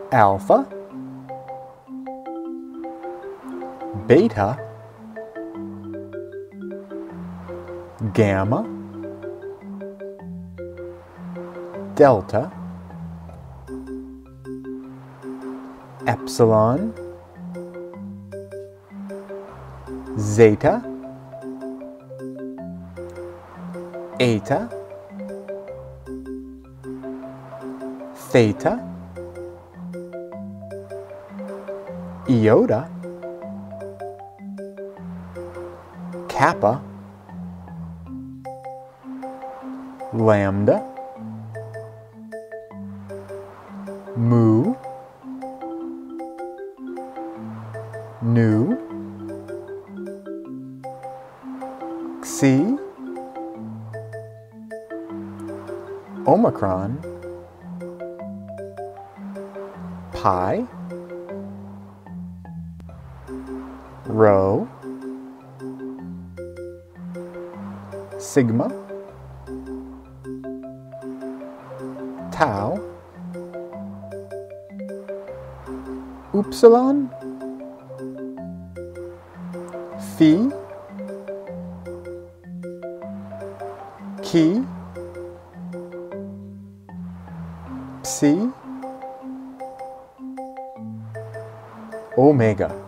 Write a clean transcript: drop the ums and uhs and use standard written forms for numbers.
alpha, beta, gamma, delta, epsilon, zeta, eta, theta, iota, kappa, lambda, mu, nu, xi, omicron, pi, rho, sigma, tau, upsilon, phi, chi, psi, omega.